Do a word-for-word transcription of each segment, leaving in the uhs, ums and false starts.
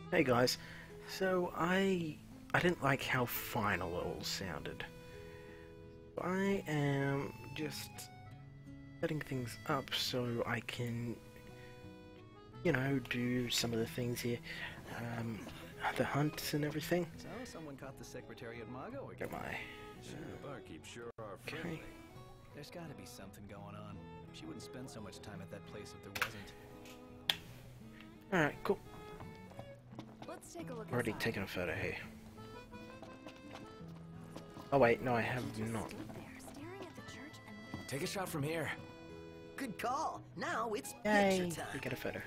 Hey guys, so I I didn't like how final it all sounded. I am just setting things up so I can, you know, do some of the things here, um, the hunts and everything. So someone caught the secretary at Mago again. Get my Sure, the barkeep sure are friendly. okay. There's got to be something going on. She wouldn't spend so much time at that place if there wasn't. All right, cool. Let's take a look. Already inside. taken a photo here. Oh wait, no, I have She just not. stood there, staring at the church and Take a shot from here. Good call. Now it's Yay! picture time. We get a photo.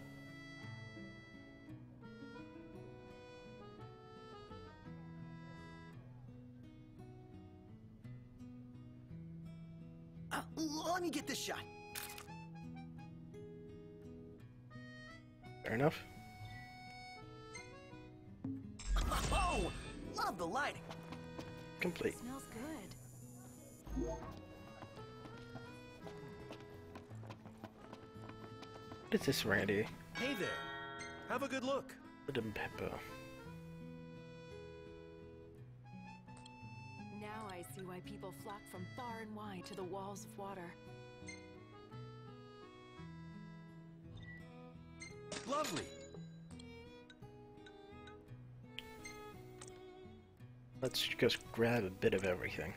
Uh, let me get this shot. Fair enough. Oh, love the lighting. Complete. smells good. What is this around here? Hey there. Have a good look. Salt and pepper. Now I see why people flock from far and wide to the walls of water. Lovely. Let's just grab a bit of everything.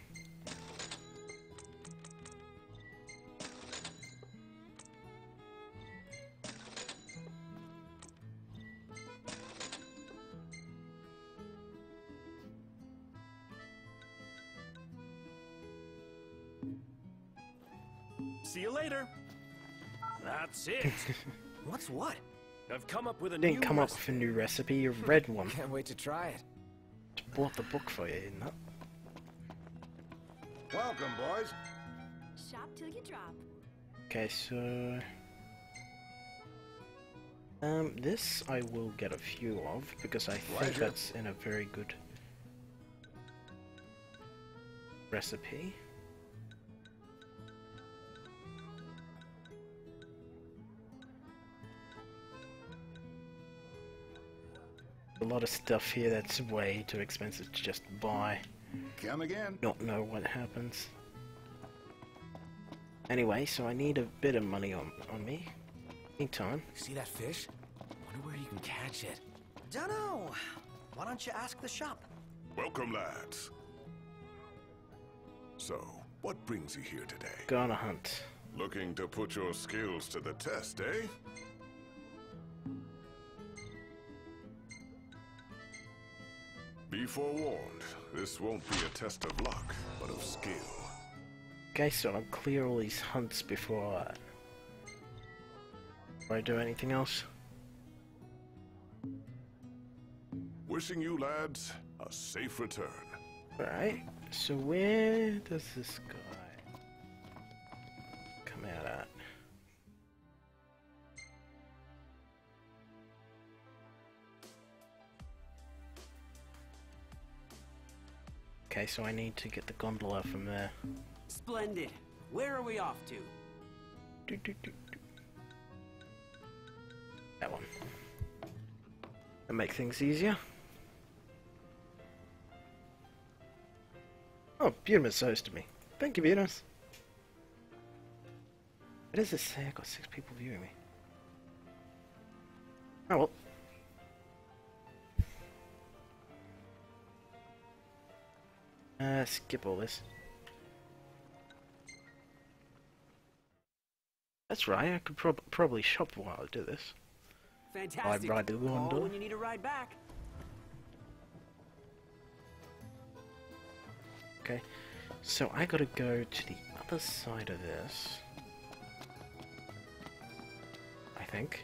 See you later. That's it. What's what? I've come up with a Didn't new come up recipe. with a new recipe, you read one. Can't wait to try it. Bought the book for you, isn't it? Welcome, boys. Shop till you drop. Okay, so... Um, this I will get a few of, because I think Pleasure. that's in a very good recipe. A lot of stuff here that's way too expensive to just buy. Come again. Not know what happens. Anyway, so I need a bit of money on on me. Meantime, See that fish? Wonder where you can catch it. Dunno. Why don't you ask the shop? Welcome, lads. So, what brings you here today? go on a hunt. Looking to put your skills to the test, eh? Be forewarned, this won't be a test of luck, but of skill. Okay, so I'll clear all these hunts before I, before I do anything else. Wishing you lads a safe return. Alright, so where does this guy come out at? Okay, so I need to get the gondola from there. Splendid. Where are we off to? Do, do, do, do. That one. That make things easier. Oh, Buterman's so to me. Thank you, Buterman. What does this say? I got six people viewing me. Oh well. Uh, skip all this. That's right, I could prob probably shop while I do this. Fantastic. ride the Call gondola. when you need a ride back. Okay, so I gotta go to the other side of this. I think.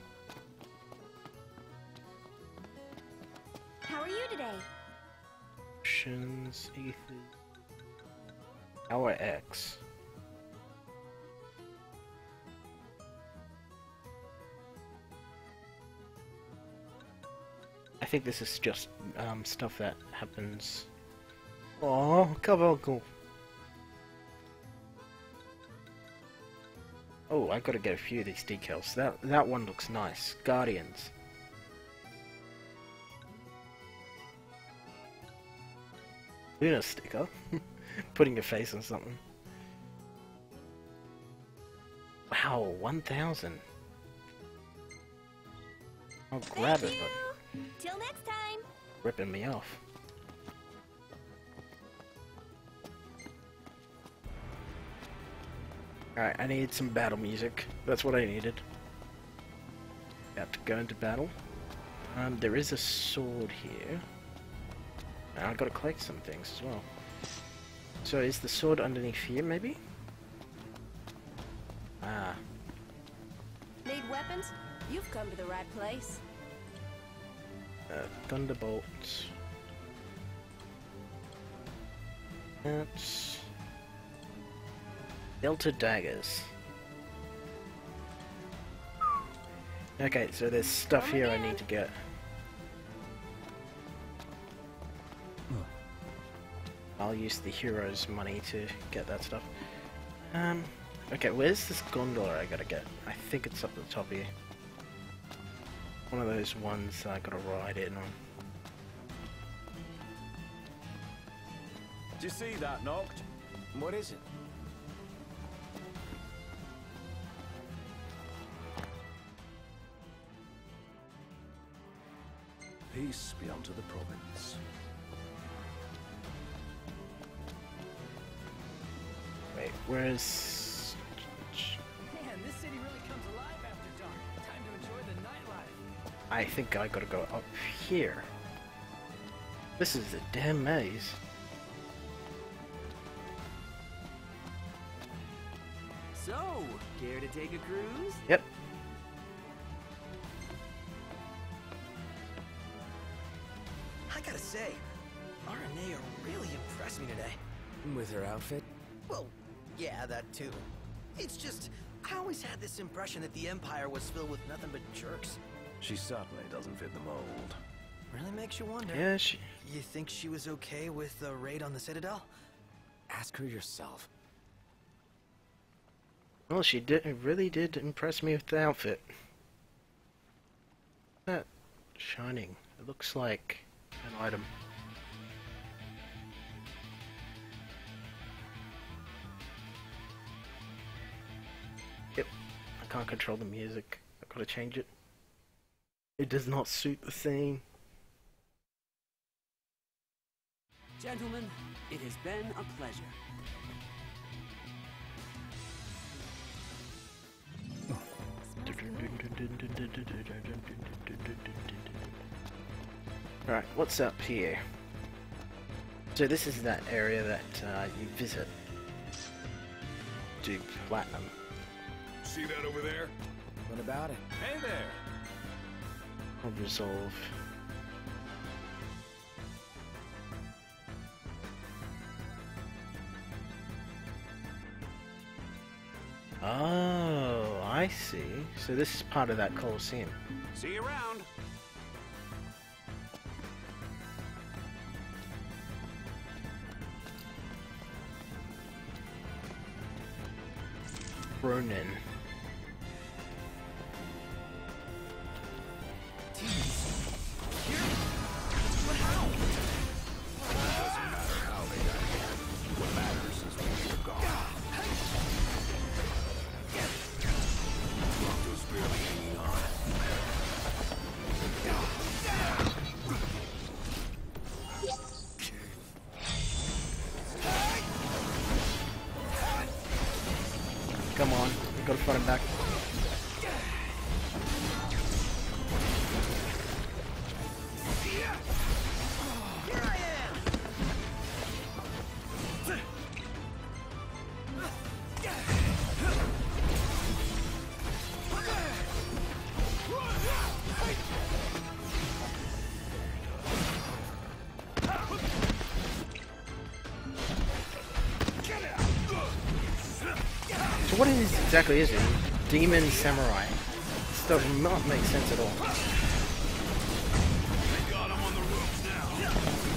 How are you today? Options, ethers. Hour X. I think this is just um, stuff that happens. Oh, carbuncle. Oh, I gotta get a few of these decals. That that one looks nice. Guardians. Luna sticker. Putting your face on something. Wow, one thousand. I'll grab Thank it, you. but Till next time. ripping me off. Alright, I need some battle music. That's what I needed. About to go into battle. Um, there is a sword here. And I've got to collect some things as well. So is the sword underneath here, maybe? Ah. Need weapons? You've come to the right place. Uh, thunderbolt. That's... Delta daggers. Okay, so there's stuff here I need to get. I'll use the hero's money to get that stuff. Um, okay, where's this gondola I gotta get? I think it's up at the top here. One of those ones I gotta ride in on. Did you see that, Noct? What is it? Peace be unto the province. Wait, where's... Man, this city really comes alive after dark. Time to enjoy the nightlife. I think I gotta go up here. This is a damn maze. So, care to take a cruise? Yep. I gotta say, Aranea really impressed me today. With her outfit? Well, yeah, that too. It's just, I always had this impression that the Empire was filled with nothing but jerks. She certainly doesn't fit the mold. Really makes you wonder. Yeah, she... You think she was okay with the raid on the Citadel? Ask her yourself. Well, she did. It really did impress me with the outfit. That shining. It looks like an item. Yep. I can't control the music. I've got to change it. It does not suit the scene. Gentlemen, it has been a pleasure. Alright, what's up here? So this is that area that uh, you visit to Platinum. See that over there? What about it? Hey there! Or resolve. Oh, I see. So this is part of that Colosseum. See you around. Ronin. Come on, we gotta front and back. So what is exactly is it? Demon Samurai. This does not make sense at all. God, I'm on the ropes now.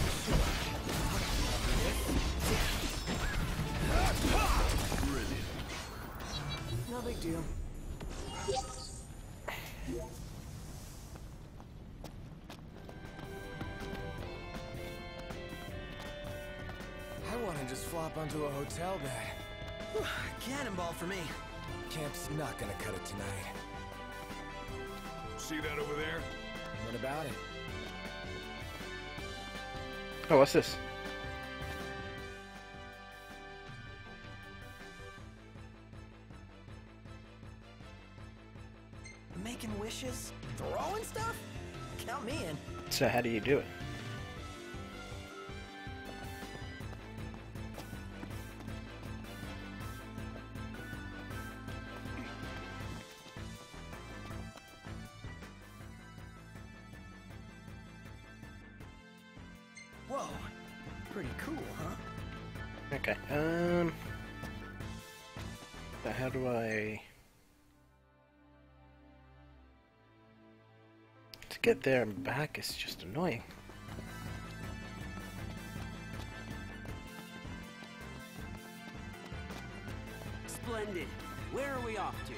No big deal. and just flop onto a hotel bed. Whew, cannonball for me. Camp's not gonna cut it tonight. See that over there? What about it? Oh, what's this? Making wishes? Throwing stuff? Count me in. So how do you do it? Whoa, pretty cool, huh? Okay, um... so how do I... to get there and back is just annoying. Splendid. Where are we off to?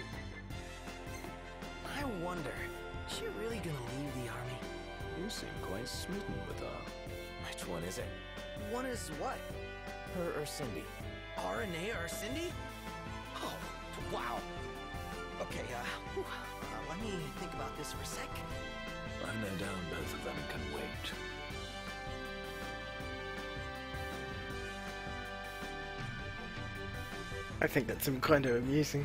I wonder, is she really gonna leave the army? You seem quite smitten with her. Which one is it? One is what? Her or Cindy? Renee or Cindy? Oh, wow. Okay, uh, whew, uh, let me think about this for a sec. I've no doubt both of them can wait. I think that's some kind of amusing.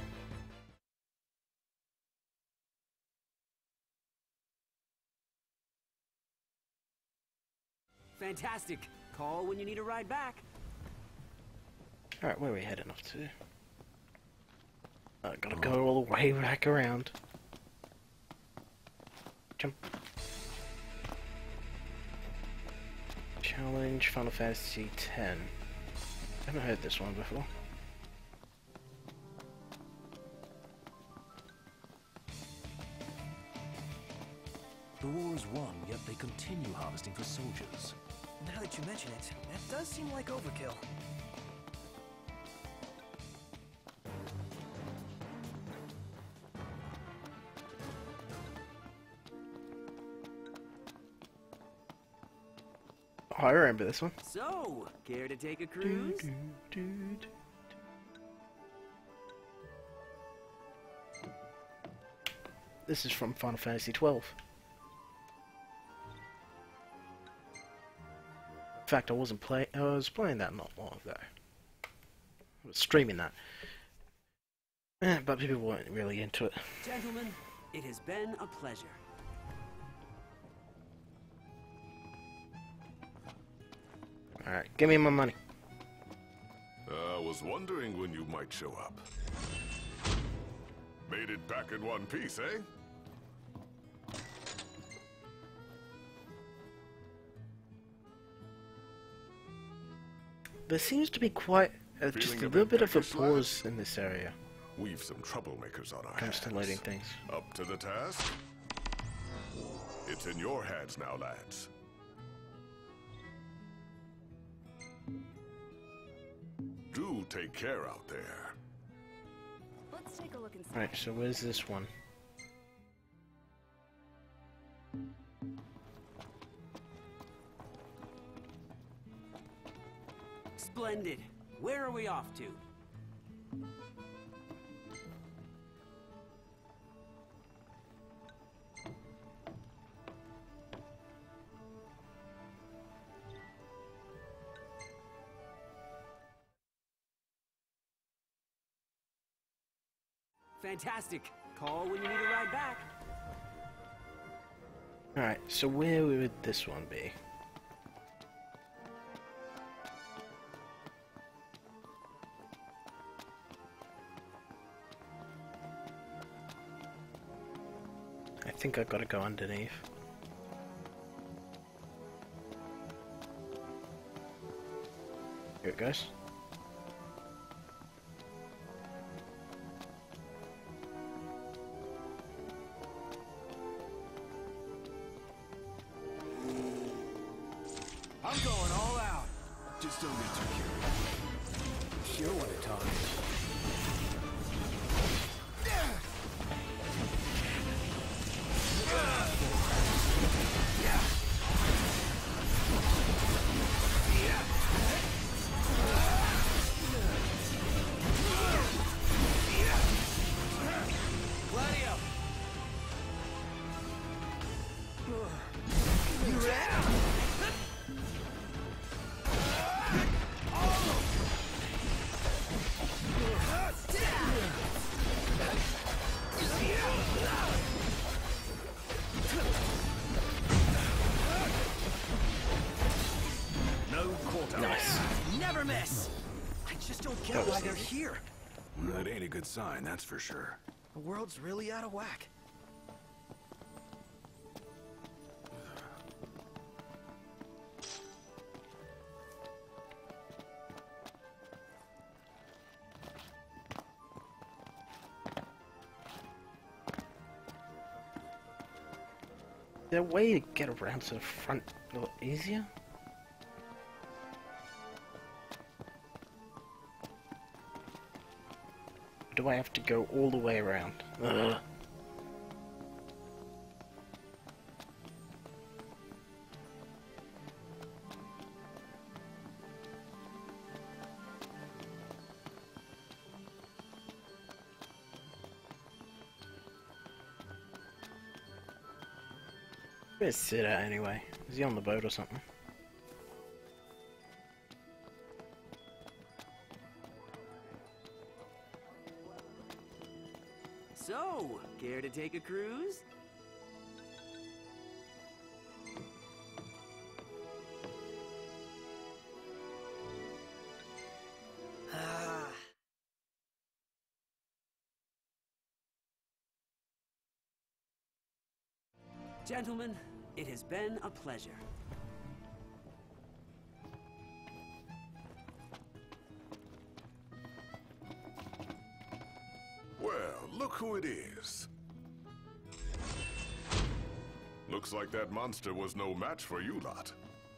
Fantastic. Call when you need a ride back. Alright, where are we heading off to? Uh, gotta go all the way back around. Jump. Challenge Final Fantasy ten. I haven't heard this one before. The war is won, yet they continue harvesting for soldiers. Now that you mention it, that does seem like overkill. Oh, I remember this one. So, care to take a cruise? Do, do, do, do. This is from Final Fantasy twelve. In fact, I wasn't playing. I was playing that not long ago. I was streaming that, eh, but people weren't really into it. Gentlemen, it has been a pleasure. All right, give me my money. I was wondering when you might show up. Made it back in one piece, eh? There seems to be quite uh, just Feeling a a little bit bit of a peckish, pause in this area. We've some troublemakers on our Comes to hands. loading things. Up to the task? It's in your hands now, lads. Do take care out there. Let's take a look inside. Alright, so where's this one? Splendid. Where are we off to? Fantastic. Call when you need a ride back. Alright, so where would this one be? I think I've got to go underneath. Here it goes. I'm going all out. Just don't get too curious. Sure want to talk. Artemis! I just don't get That was why they're easy. here. That ain't a good sign, that's for sure. The world's really out of whack. Is there a way to get around to the front a little easier? Do I have to go all the way around? Ugh. Where's Sid at anyway? Is he on the boat or something? So, care to take a cruise? Ah. Gentlemen, it has been a pleasure. Well, look who it is. Looks like that monster was no match for you lot.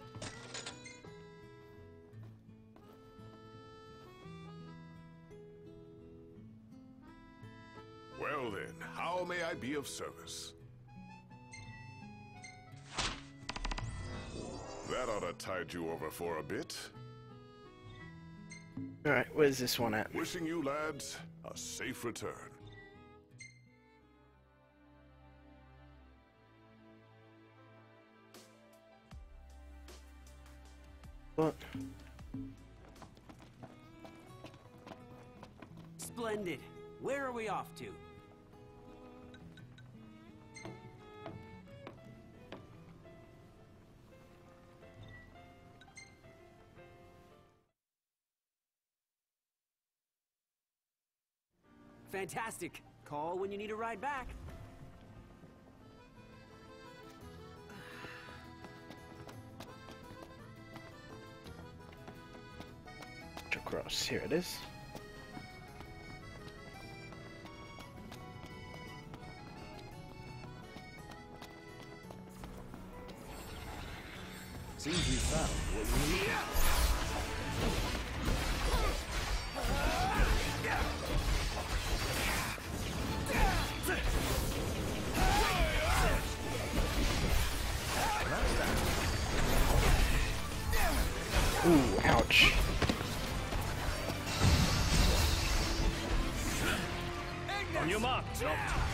Well then, how may I be of service? That ought to tide you over for a bit. Alright, where's this one at? Wishing you lads a safe return. What? Splendid. Where are we off to? Fantastic. Call when you need a ride back. Across, here it is. Seems you found what you were looking Ooh, ouch. On your mark, jump.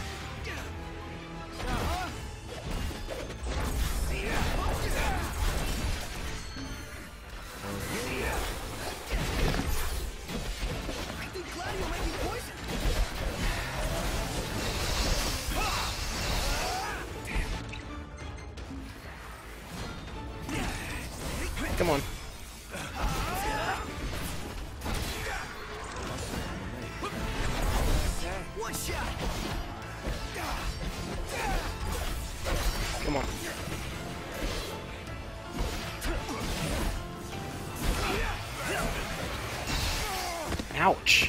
Come on. One shot! Come on. Ouch.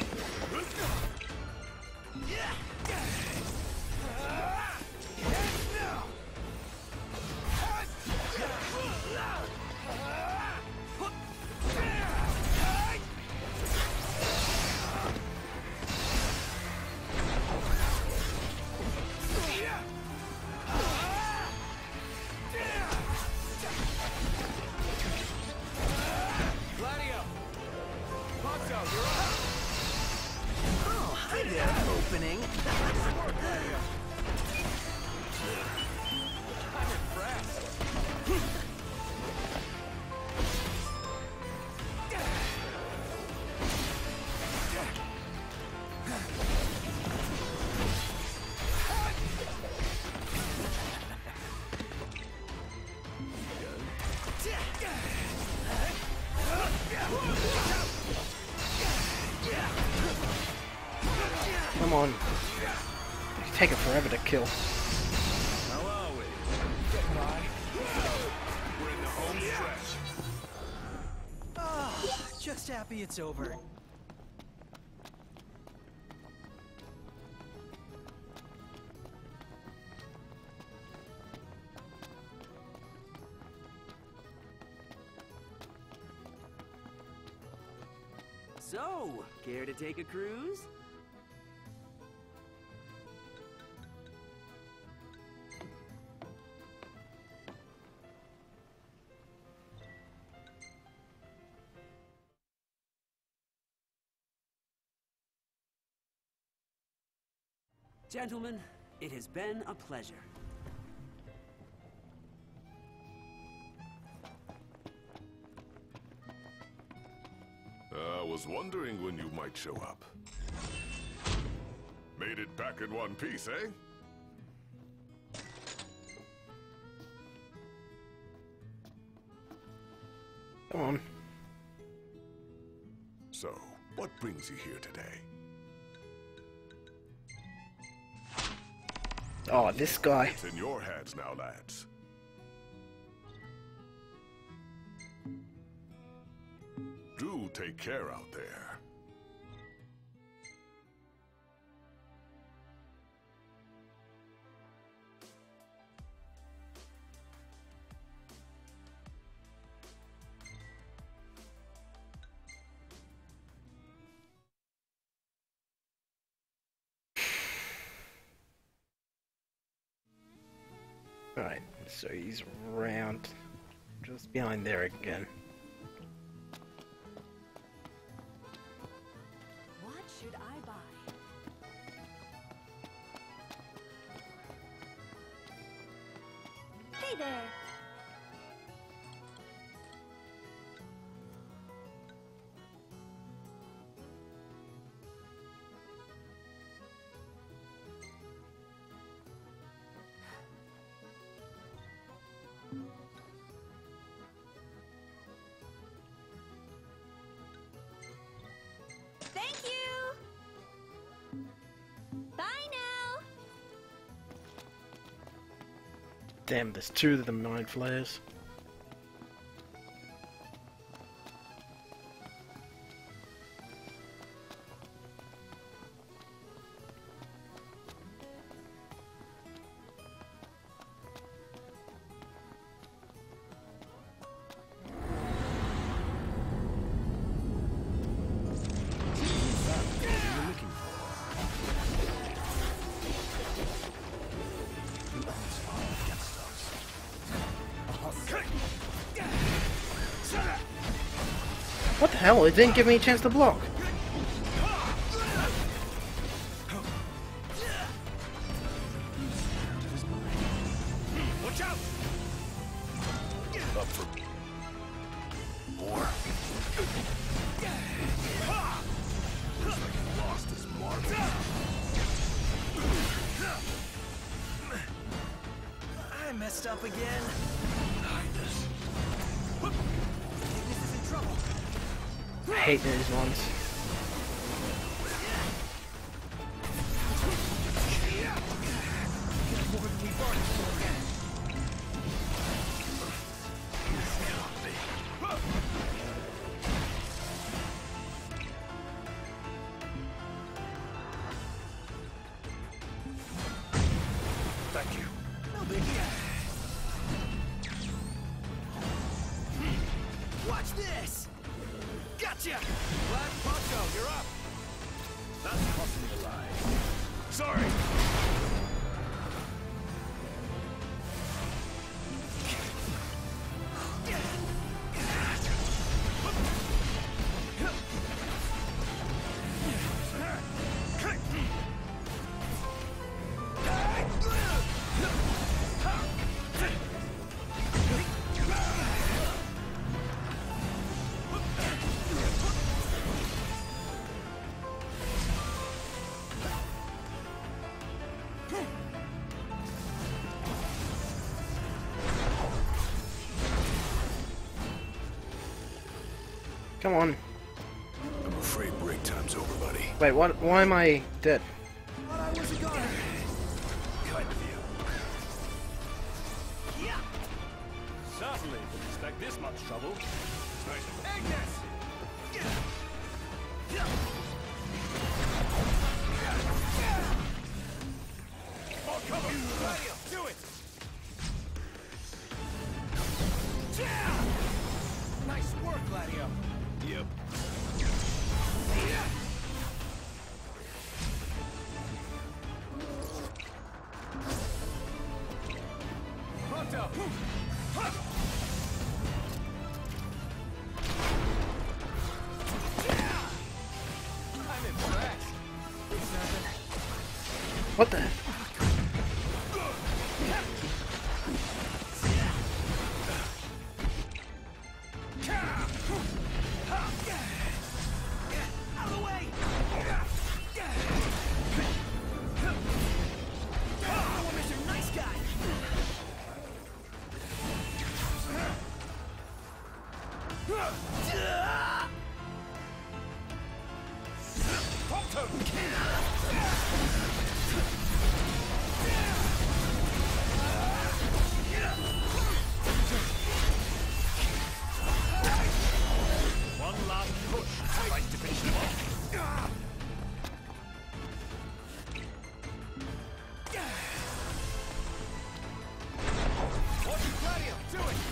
on. It's taking forever to kill. How are we? Getting by. We're in the home stretch. Ah, just happy it's over. So, care to take a cruise? Gentlemen, it has been a pleasure. I was wondering when you might show up. Made it back in one piece, eh? Come on. So, what brings you here today? Oh, this guy. It's in your hands now, lads. Do take care out there. Right, so he's around just behind there again. What should I buy? Hey there. Thank you. Bye now. Damn, there's two of the mind flayers. What the hell? It didn't give me a chance to block. Watch out! Up for more. Looks like he lost his marbles. I messed up again. Highness. This is in trouble. I hate those ones. More than we bargained for again. Thank you. No biggie. Watch this! Gotcha! Black Poncho, you're up. That's cost me a life. Sorry. Come on. I'm afraid break time's over, buddy. Wait, what? Why am I dead? Certainly didn't expect this much trouble. Agnes! Oh, come on! Radio, do it! Nice work, Gladio. Yep. Pronto! I'm impressed. What the? Out of the way! Oh, Mister Nice Guy! One last push. Right to finish him off. Watch it, Gladio! Do it!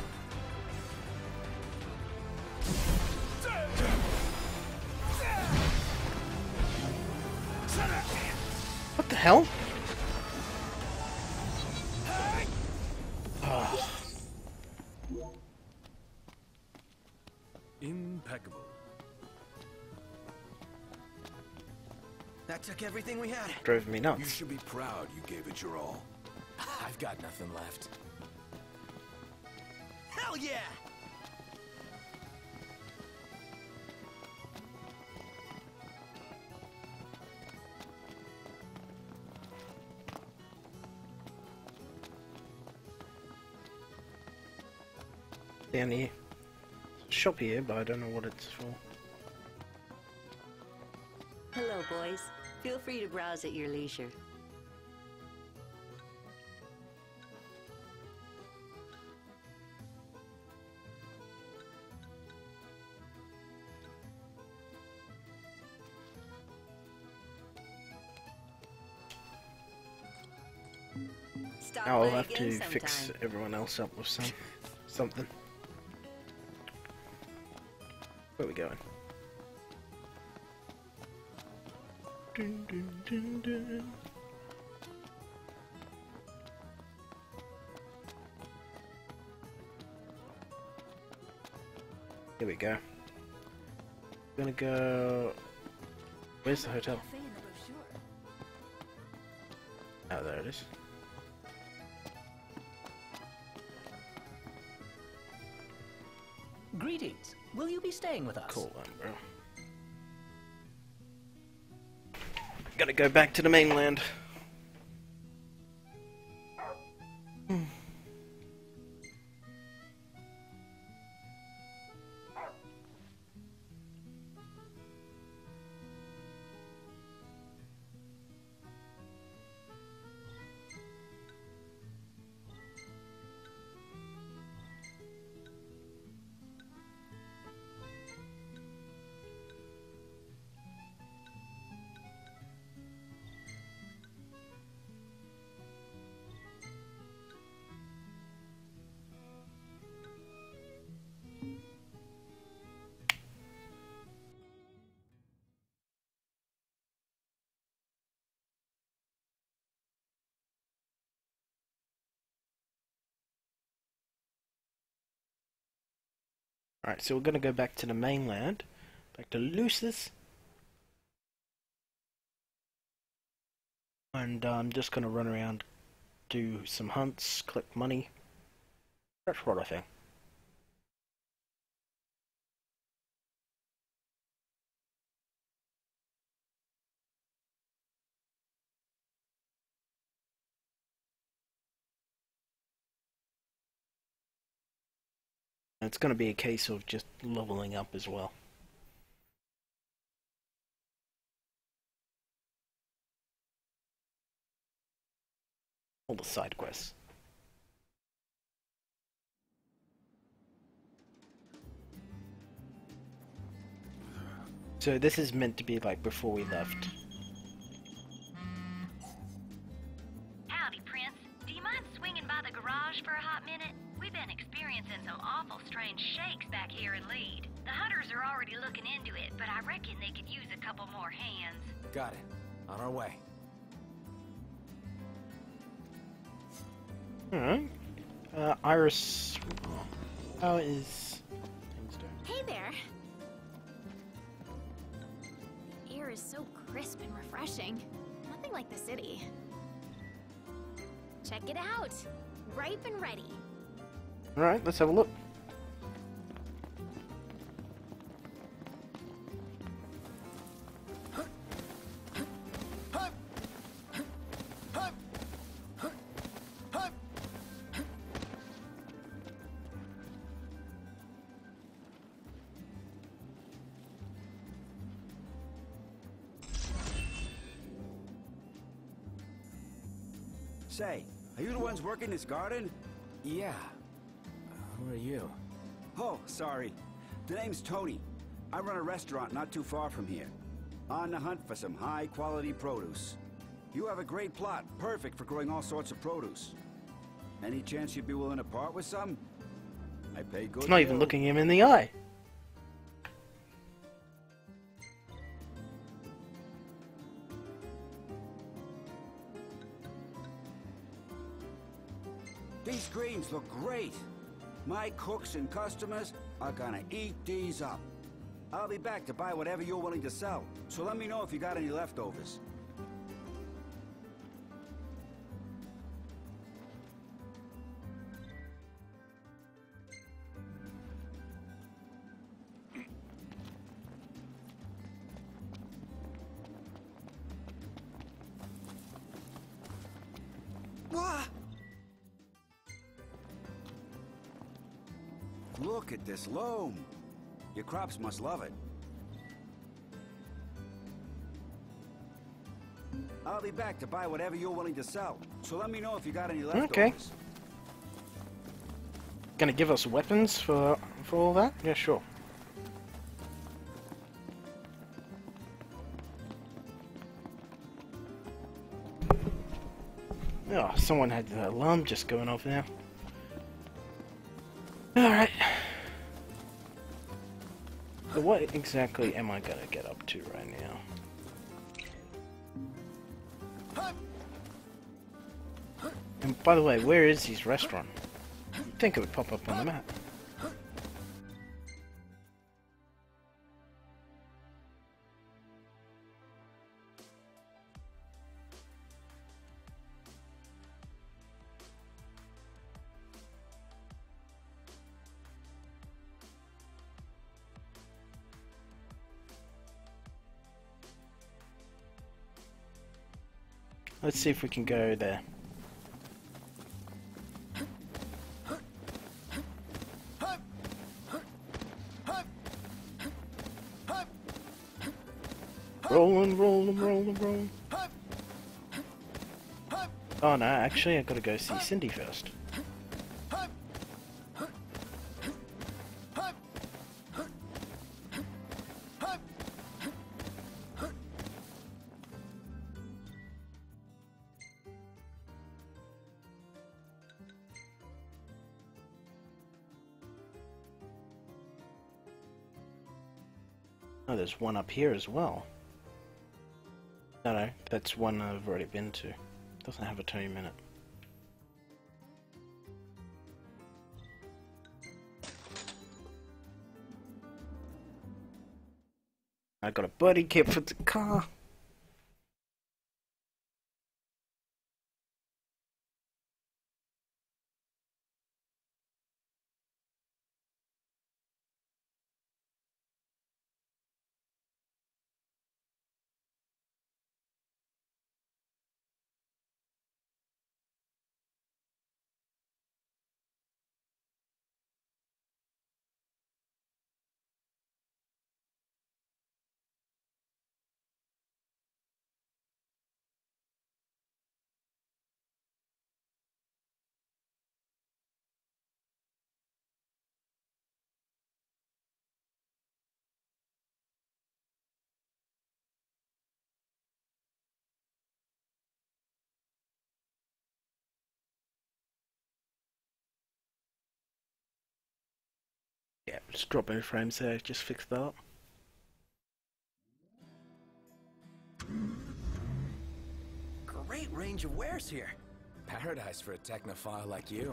What the hell? Oh. Impeccable. That took everything we had. Drove me You nuts. should be proud you gave it your all. I've got nothing left. Hell yeah! Down here. Shop here, but I don't know what it's for. Hello, boys. Feel free to browse at your leisure. Stop Now I'll by have to again fix sometime. everyone else up with some something. Where are we going? Dun, dun, dun, dun. Here we go. Gonna go. Where's the hotel? Cafe in the brochure. Oh, there it is. Greetings. Will you be staying with us? Cool then, bro. Gotta go back to the mainland. Alright, so we're gonna go back to the mainland. Back to Lucis. And uh, I'm just gonna run around, do some hunts, collect money. That's what I think. It's going to be a case of just leveling up as well. All the side quests. So this is meant to be like before we left. Howdy, Prince. Do you mind swinging by the garage for a hot minute? We've been experiencing some awful strange shakes back here in Lead. The hunters are already looking into it, but I reckon they could use a couple more hands. Got it. On our way. Alright. Uh, Iris... How is... things doing? Hey there. The air is so crisp and refreshing. Nothing like the city. Check it out. Ripe and ready. Alright, let's have a look. Say, are you the ones working this garden? Yeah. Who are you? Oh, sorry. The name's Tony. I run a restaurant not too far from here. On the hunt for some high-quality produce. You have a great plot, perfect for growing all sorts of produce. Any chance you'd be willing to part with some? I pay good. It's not even looking him in the eye. These greens look great. My cooks and customers are gonna eat these up. I'll be back to buy whatever you're willing to sell, so let me know if you got any leftovers. Wah! Look at this loam. Your crops must love it. I'll be back to buy whatever you're willing to sell, so let me know if you got any leftovers. Okay. Gonna give us weapons for for all that? Yeah, sure. Oh, someone had the alarm just going off now. Alright. So what exactly am I gonna get up to right now? And by the way, where is his restaurant? You'd think it would pop up on the map. Let's see if we can go there. Rolling, rolling, rolling, rolling. Oh no, actually I gotta go see Cindy first. Oh, there's one up here as well. No, no, that's one I've already been to. Doesn't have a Tony minute. I got a buddy kit for the car. Yeah, just drop both frames there, just fix that. Great range of wares here. Paradise for a technophile like you.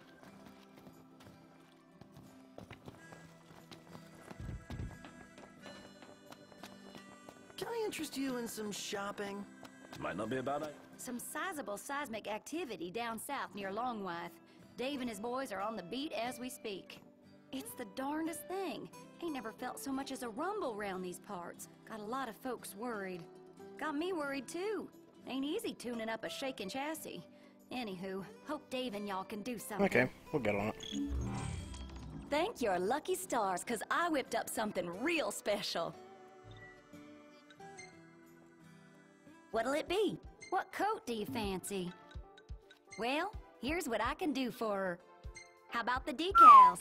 Can I interest you in some shopping? Might not be a bad idea. Some sizable seismic activity down south near Longwythe. Dave and his boys are on the beat as we speak. It's the darndest thing. Ain't never felt so much as a rumble round these parts. Got a lot of folks worried. Got me worried too. Ain't easy tuning up a shaking chassis. Anywho, hope Dave and y'all can do something. Okay, we'll get on it. Thank your lucky stars, cause I whipped up something real special. What'll it be? What coat do you fancy? Well, here's what I can do for her. How about the decals?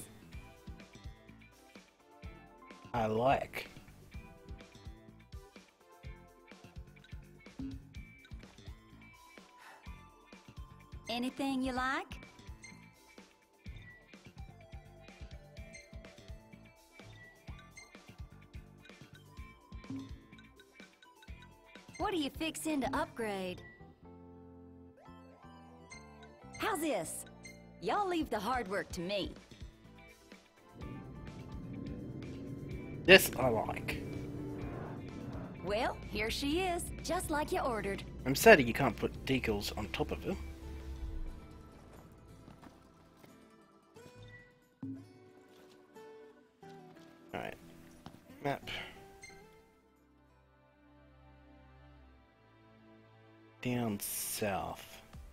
I like. Anything you like? What are you fixin' to upgrade? How's this? Y'all leave the hard work to me. This I like. Well, here she is, just like you ordered. I'm sad you can't put decals on top of it. Alright. Map. Down south.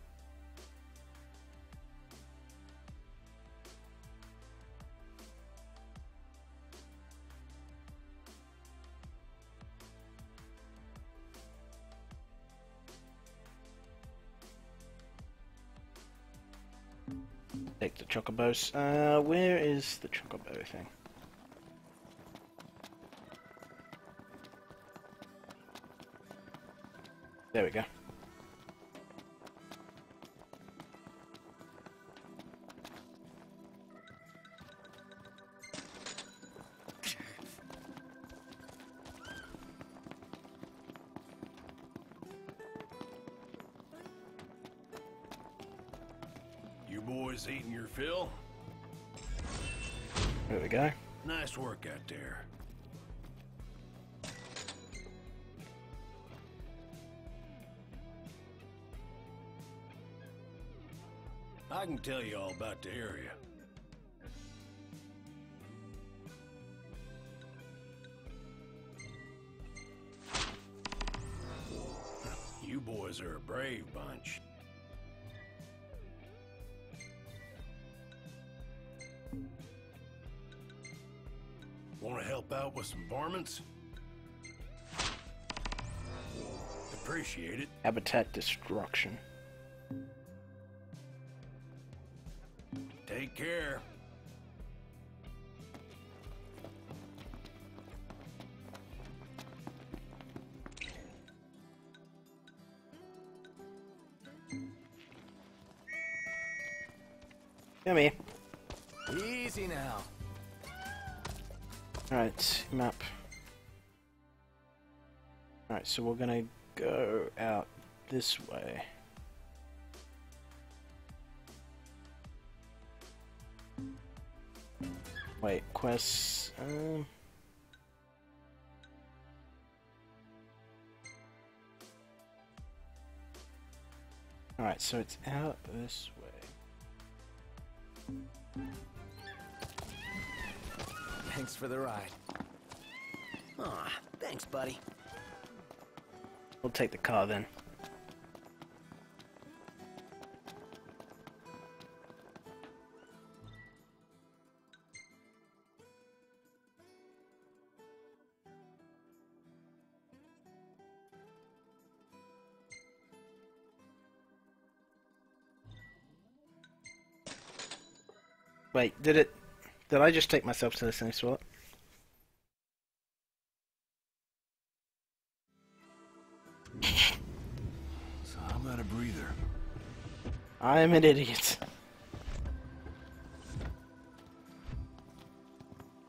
Take the chocobos. Uh, where is the chocobo thing? There we go. You boys eating your fill? There we go. Nice work out there. I can tell you all about the area. You boys are a brave bunch. Want to help out with some varmints? Appreciate it. Habitat destruction. Take care. Come here. Easy now. Alright, map. Alright, so we're gonna go out this way. Wait, quests. Um. Alright, so it's out this way. Thanks for the ride. Aw, thanks, buddy. We'll take the car then. Wait, did it... Did I just take myself to the same spot? So how about a breather? I'm an idiot.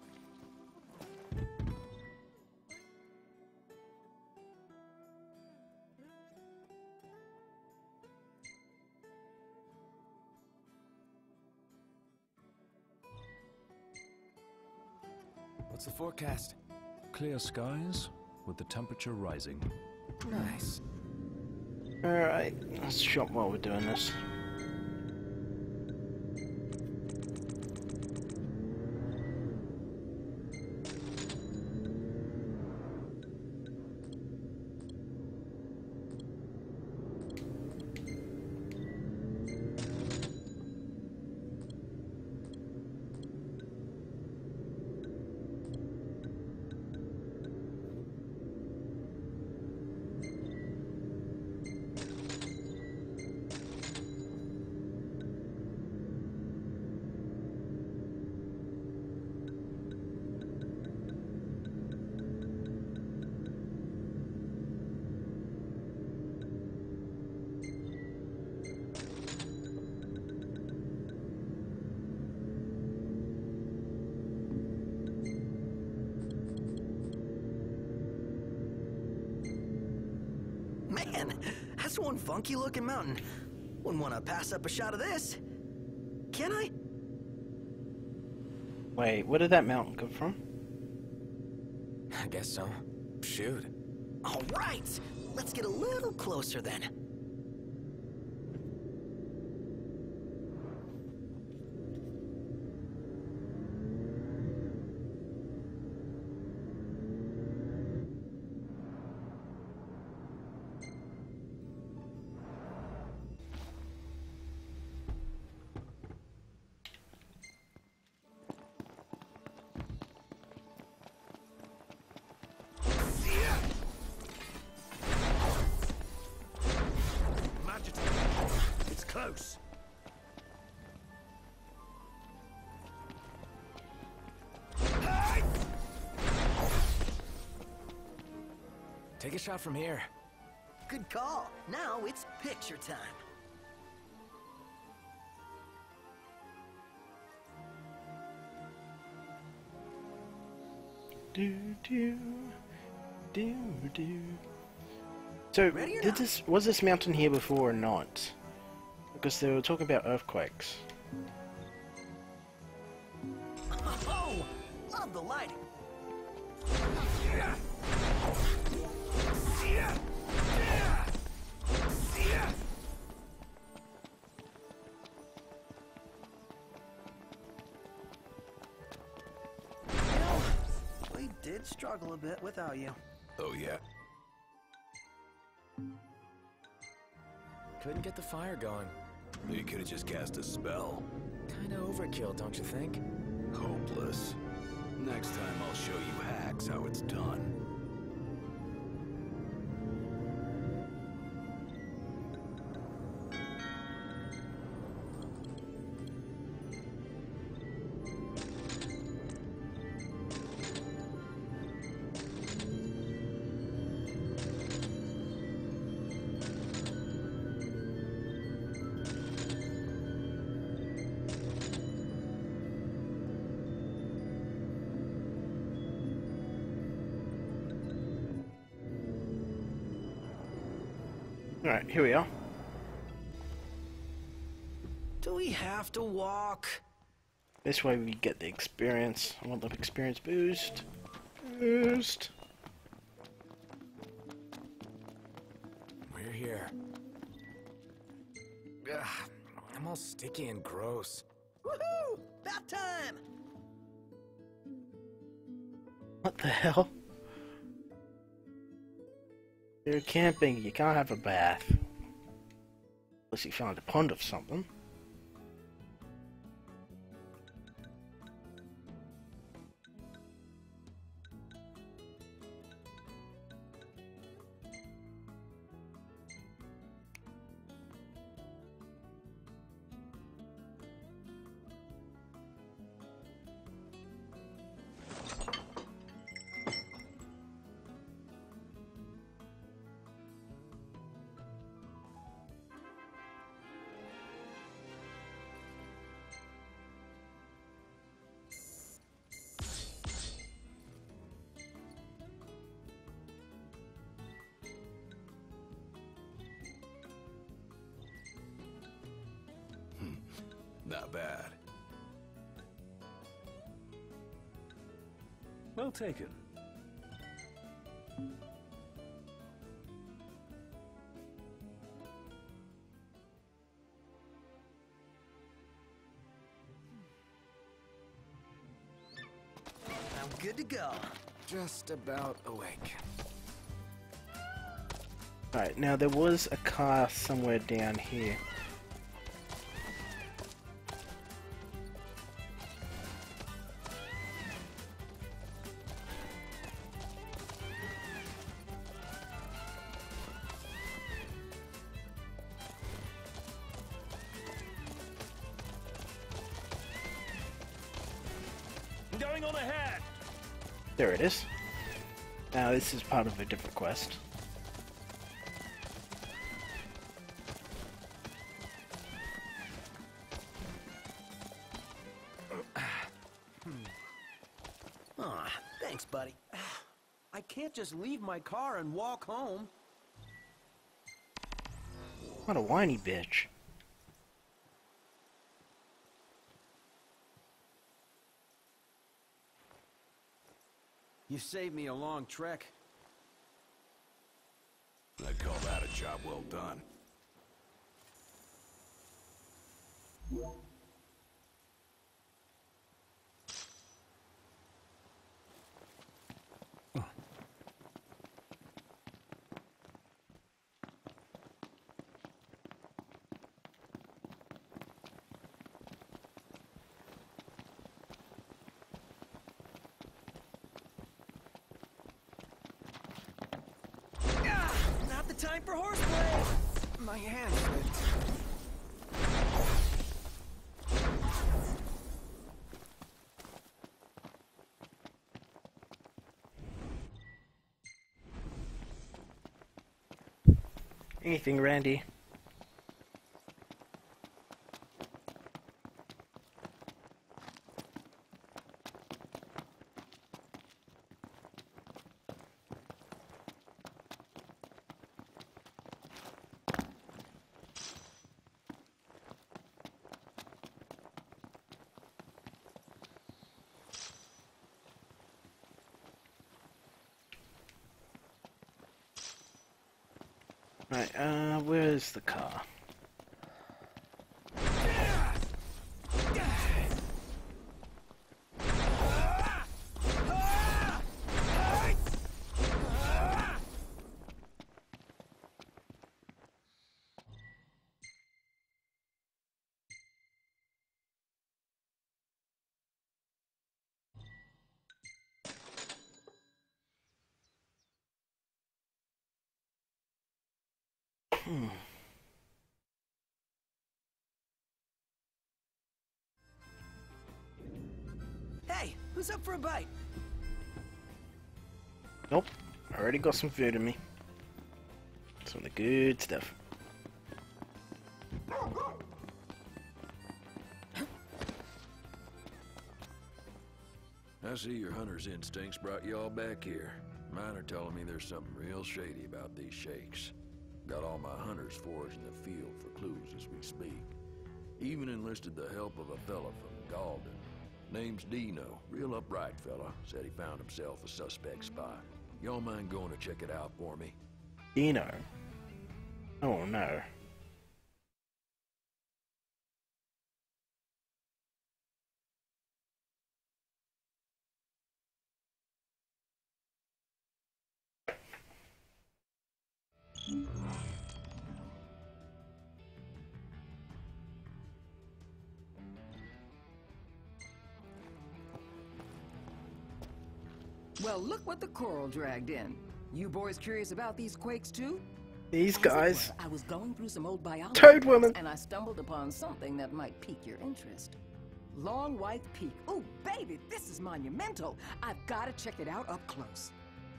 What's the forecast? Clear skies, with the temperature rising. Nice. Alright, let's shop while we're doing this. Man, that's one funky looking mountain. Wouldn't want to pass up a shot of this. Can I? Wait, where did that mountain come from? I guess so. Shoot. All right, let's get a little closer then. It's close. Take a shot from here. Good call. Now it's picture time. Do do do do. So, did this was this mountain here before or not? Because they were talking about earthquakes. Oh, love the lighting. Well, we did struggle a bit without you. Oh, yeah? Couldn't get the fire going. You could have just cast a spell. Kinda overkill, don't you think? Hopeless. Next time I'll show you hacks how it's done. Alright, here we are. Do we have to walk? This way we get the experience. I want the experience boost. Boost. We're here. Ugh, I'm all sticky and gross. Woohoo! Bath time! What the hell? You're camping, you can't have a bath. Unless you found a pond of something. Not bad. Well taken. I'm good to go. Just about awake. Alright, now there was a car somewhere down here. I'm going on ahead. There it is. Now this is part of a different quest. Aw, thanks, buddy. I can't just leave my car and walk home. What a whiny bitch. You saved me a long trek. I'd call that a job well done. Not the time for horseplay! My hand slipped. Anything, Randy? Right, uh, where's the car? Hmm. Hey, who's up for a bite? Nope. I already got some food in me. Some of the good stuff. I see your hunter's instincts brought you all back here. Mine are telling me there's something real shady about these shakes. Got all my hunters foraged in the field for clues as we speak. Even enlisted the help of a fella from Galden. Name's Dino. Real upright fella. Said he found himself a suspect spot. Y'all mind going to check it out for me? Dino? Oh no. Well, look what the Coral dragged in. You boys curious about these quakes too? These As it guys. were, I was going through some old biology Toad books, woman. and I stumbled upon something that might pique your interest. Long White Peak. Oh, baby, this is monumental. I've got to check it out up close.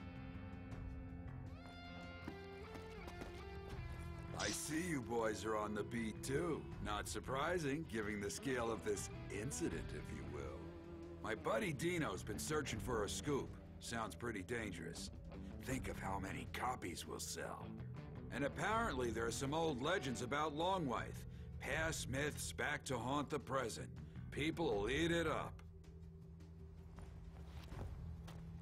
I see you boys are on the beat too. Not surprising, given the scale of this incident, if you will. My buddy Dino's been searching for a scoop. Sounds pretty dangerous. Think of how many copies we'll sell. And apparently there are some old legends about Longwythe. Past myths back to haunt the present. People will eat it up.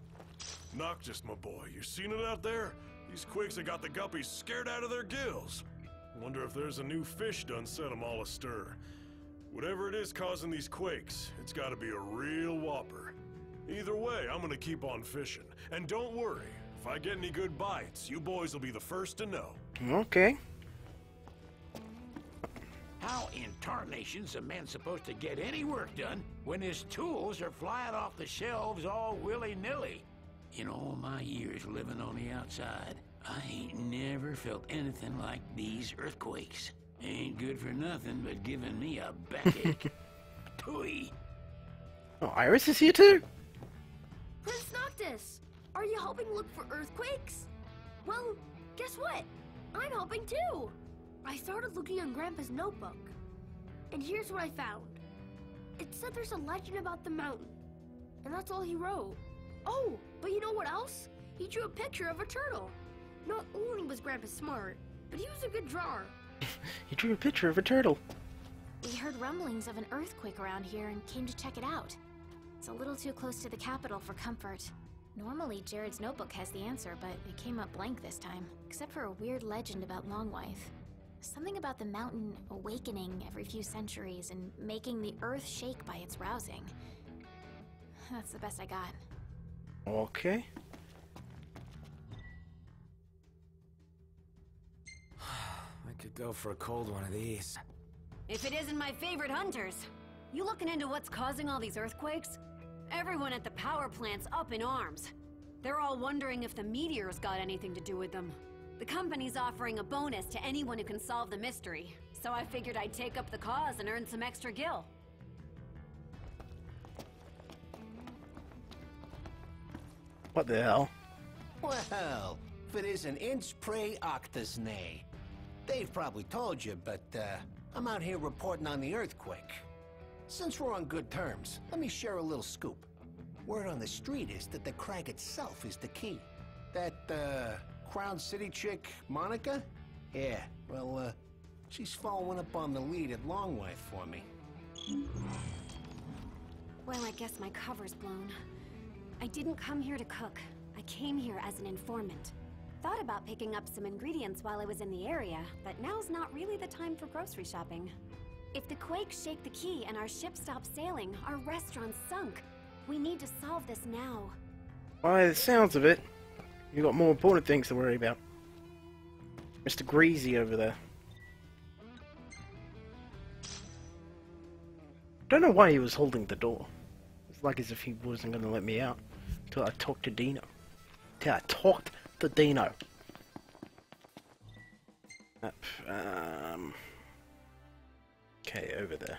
Noctis, my boy, you seen it out there? These quakes have got the guppies scared out of their gills. Wonder if there's a new fish done set them all astir. Whatever it is causing these quakes, it's gotta be a real whopper. Either way, I'm gonna keep on fishing. And don't worry, if I get any good bites, you boys will be the first to know. Okay. How in tarnation's a man supposed to get any work done when his tools are flying off the shelves all willy-nilly? In all my years living on the outside, I ain't never felt anything like these earthquakes. Ain't good for nothing but giving me a backache. Tooey. Oh, Iris is here too? Prince Noctis, are you helping look for earthquakes? Well, guess what? I'm helping too. I started looking in Grandpa's notebook, and here's what I found. It said there's a legend about the mountain, and that's all he wrote. Oh, but you know what else? He drew a picture of a turtle. Not only was Grandpa smart, but he was a good drawer. He drew a picture of a turtle. We heard rumblings of an earthquake around here and came to check it out. It's a little too close to the capital for comfort. Normally, Jared's notebook has the answer, but it came up blank this time, except for a weird legend about Longwife. Something about the mountain awakening every few centuries and making the earth shake by its rousing. That's the best I got. Okay. I could go for a cold one of these. If it isn't my favorite hunters. You looking into what's causing all these earthquakes? Everyone at the power plant's up in arms. They're all wondering if the meteors got anything to do with them. The company's offering a bonus to anyone who can solve the mystery, so I figured I'd take up the cause and earn some extra gil. What the hell? Well, if it isn't inch pre octus nay. Dave probably told you, but uh, I'm out here reporting on the earthquake. Since we're on good terms, let me share a little scoop. Word on the street is that the crag itself is the key. That, uh, Crown City chick, Monica? Yeah, well, uh, she's following up on the lead at Longwife for me. Well, I guess my cover's blown. I didn't come here to cook. I came here as an informant. Thought about picking up some ingredients while I was in the area, but now's not really the time for grocery shopping. If the quakes shake the key and our ship stops sailing, our restaurant's sunk. We need to solve this now. By the sounds of it, you got more important things to worry about. Mister Greasy over there. Don't know why he was holding the door. It's like as if he wasn't going to let me out until I talked to Dino. Until I talked to Dino. Up, um. Okay, over there.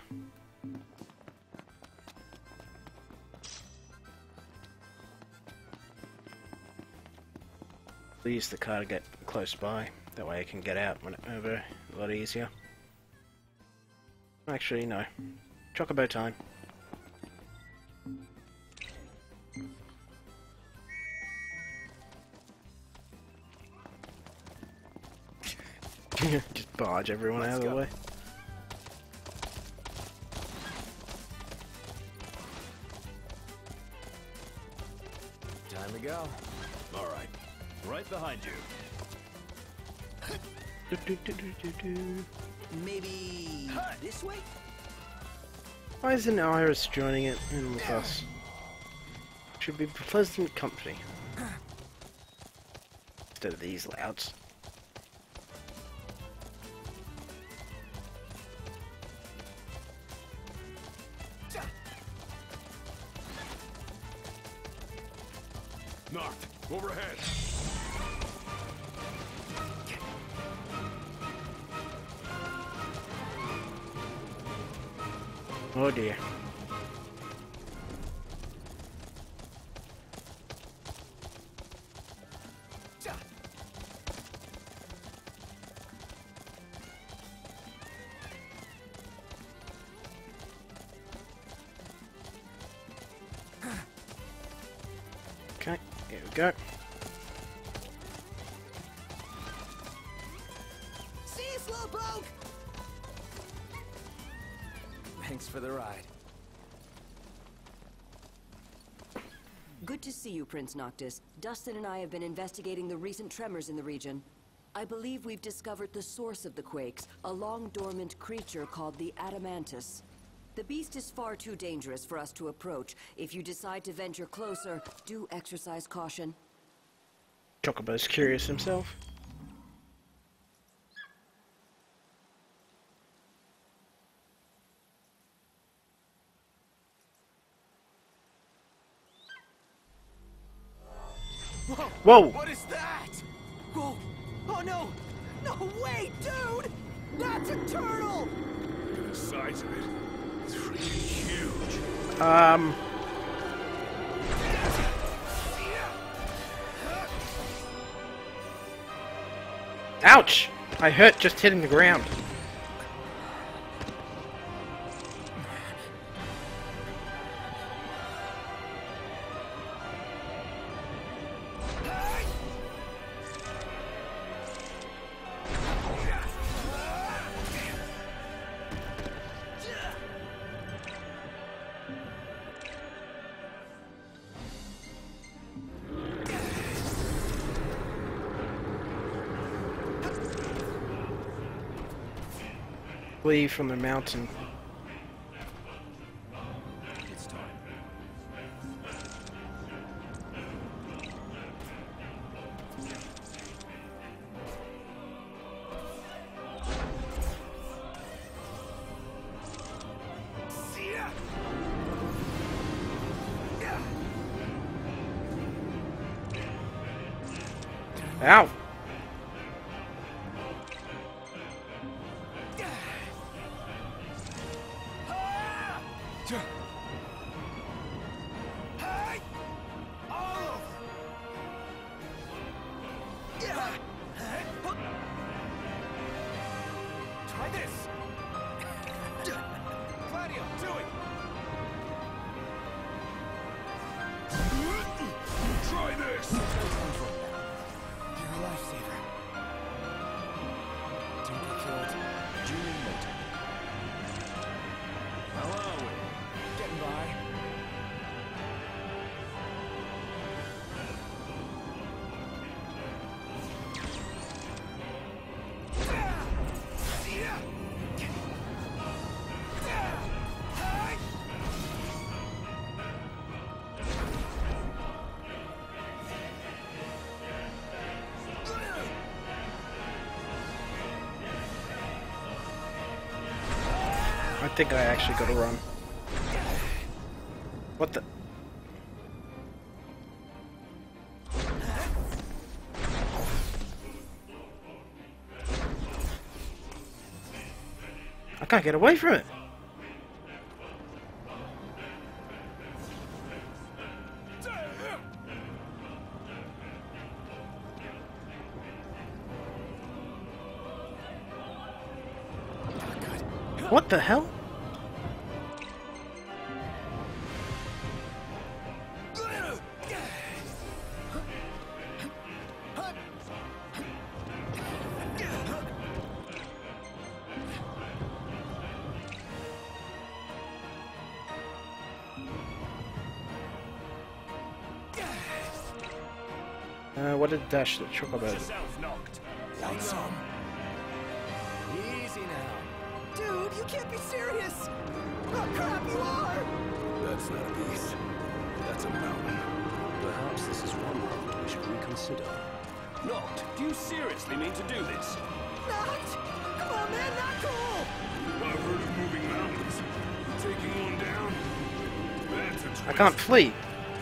I'll use the car to get close by. That way I can get out whenever a lot easier. Actually, no. Chocobo time. Just barge everyone Let's out of go. the way. Time to go. All right. Right behind you. Do, do, do, do, do, do. Maybe this way? Why isn't Iris joining it in with us? Should be pleasant company. Instead of these louds. Knocked. Overhead. Oh dear. Okay, here we go. See you, Slowpoke! Thanks for the ride. Good to see you, Prince Noctis. Dustin and I have been investigating the recent tremors in the region. I believe we've discovered the source of the quakes, a long-dormant creature called the Adamantus. The beast is far too dangerous for us to approach. If you decide to venture closer, do exercise caution. Chocobo's curious himself. Whoa! Whoa! What is that? Whoa! Oh no! No way, dude! That's a turtle! Look at the size of it. It's freaking huge. Um. Ouch! I hurt just hitting the ground. Flee from the mountain. It's time. Ow! Try this! Gladio, do it! Try this! You're a lifesaver. Don't get killed. Duly noted. How are we? Getting by. I think I actually gotta run. What the? I can't get away from it. What the hell? Uh, what did Dash the Chocobo? Want some? Easy now. Dude, you can't be serious! Oh crap, you are! That's not a beast. That's a mountain. Perhaps this is one mountain we should reconsider. Noct, do you seriously mean to do this? Noct! Come on, man, not cool! I've heard of moving mountains. Taking one down? That's a twist. I can't flee.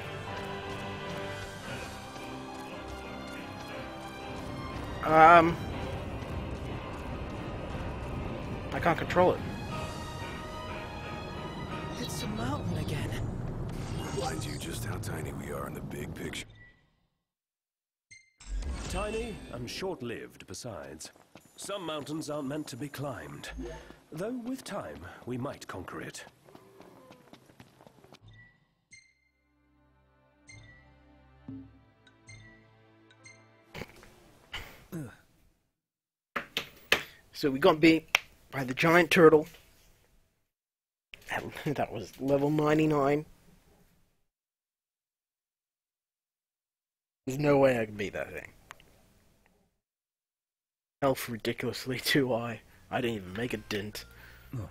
Um, I can't control it. It's a mountain again. Reminds you just how tiny we are in the big picture. Tiny and short-lived, besides. Some mountains aren't meant to be climbed. Though with time, we might conquer it. So we got beat by the giant turtle. That was level ninety-nine. There's no way I can beat that thing. Health ridiculously too high. I didn't even make a dent. Oh.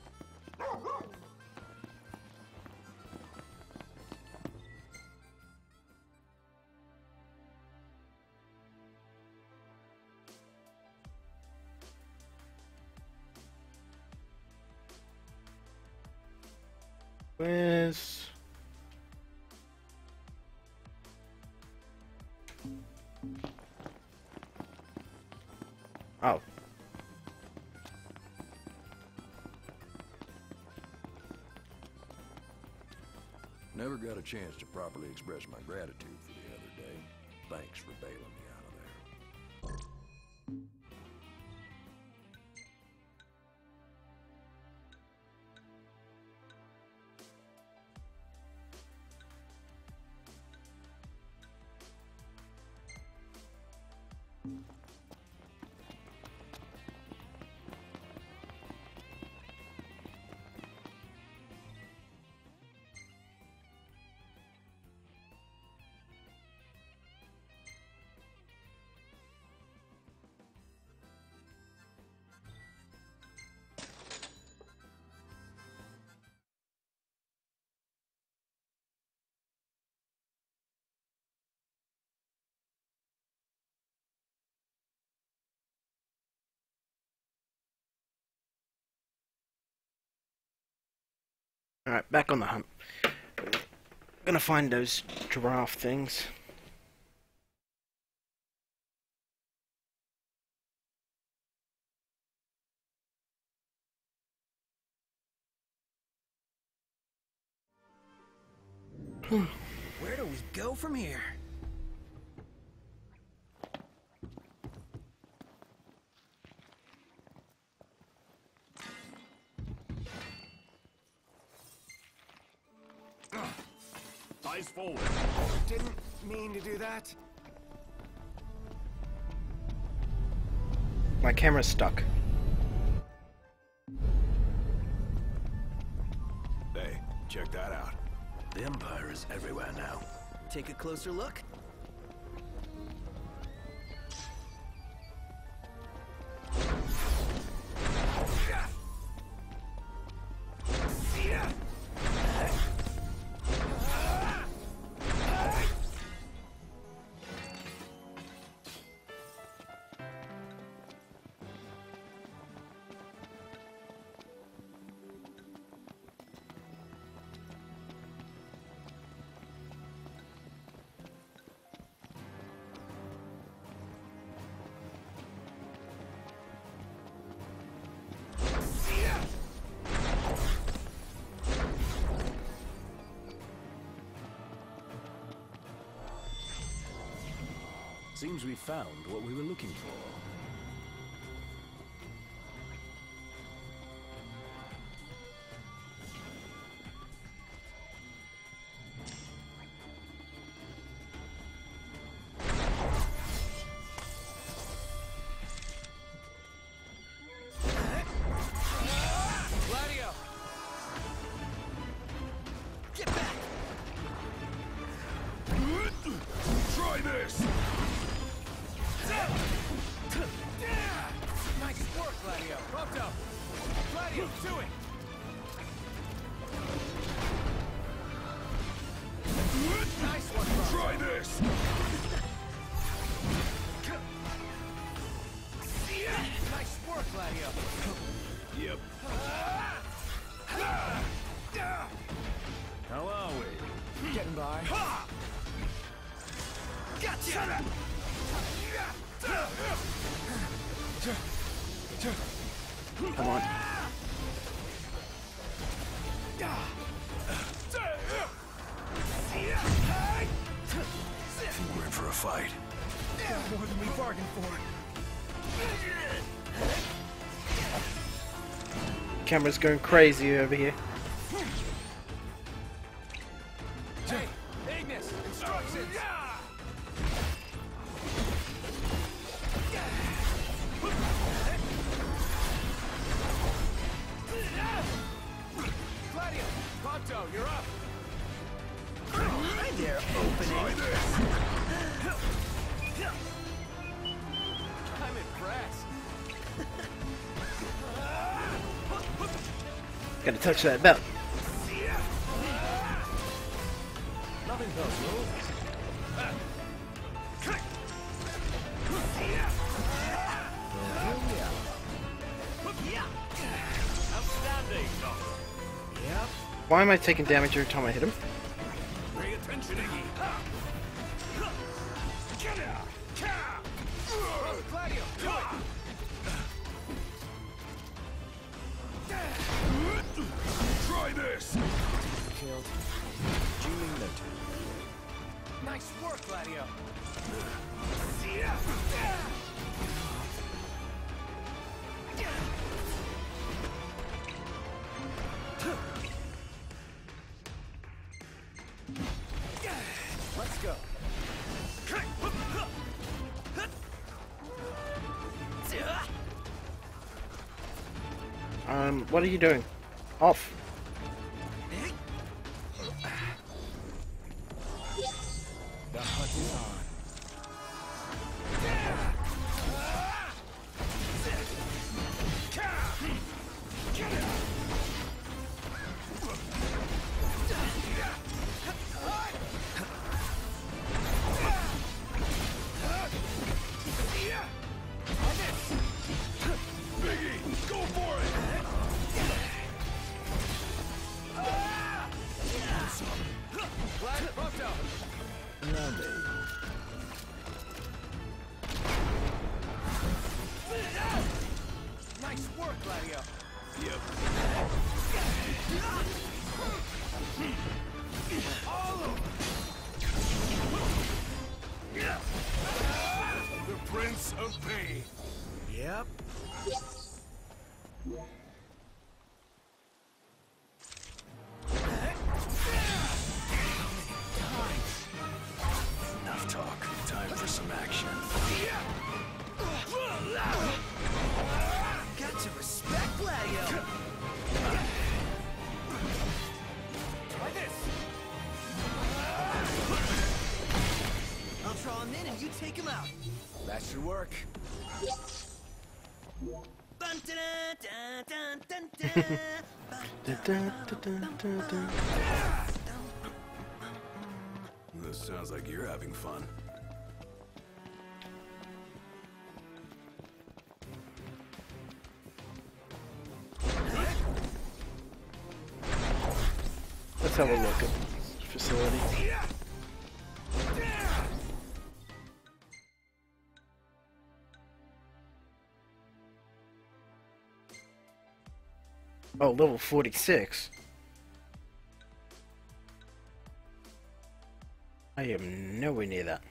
Where's... Oh. Never got a chance to properly express my gratitude for the other day. Thanks for bailing me out of there. Alright, back on the hunt. Gonna find those giraffe things. Where do we go from here? Eyes forward. Didn't mean to do that. My camera's stuck. Hey, check that out. The Empire is everywhere now. Take a closer look. Seems we found what we were looking for. Gladio! Get back! Try this! Nice work, Gladio. Bumped up. Gladio, do it! Nice one, bro. Try this! Nice work, Gladio. Yep. How are we? Getting by. Gotcha! Come on. We're in for a fight. More than we bargained for. Camera's going crazy over here. Hey, Ignis, instructions! Gladio, Ponto, you're up! Hi there, opening. Gotta touch that belt. Nothing personal. Outstanding, Doctor. Yep. Why am I taking damage every time I hit him? Pay attention, Iggy. Gladio, do it! Try this! Killed. Duly noted. Nice work, Gladio. Let's go. Um, what are you doing? Off. The hunt is on. Biggie, go for it! Glad bumped out. Nice work, Gladio. Yep. All over. The Prince of Pain. Yep. Enough talk. Time for some action. Got to respect Gladio. Try this. I'll draw him in and you take him out. That should work. Dun, dun, dun, dun, dun, dun. This sounds like you're having fun. Let's have a look at this facility. Oh, level forty-six. I am nowhere near that.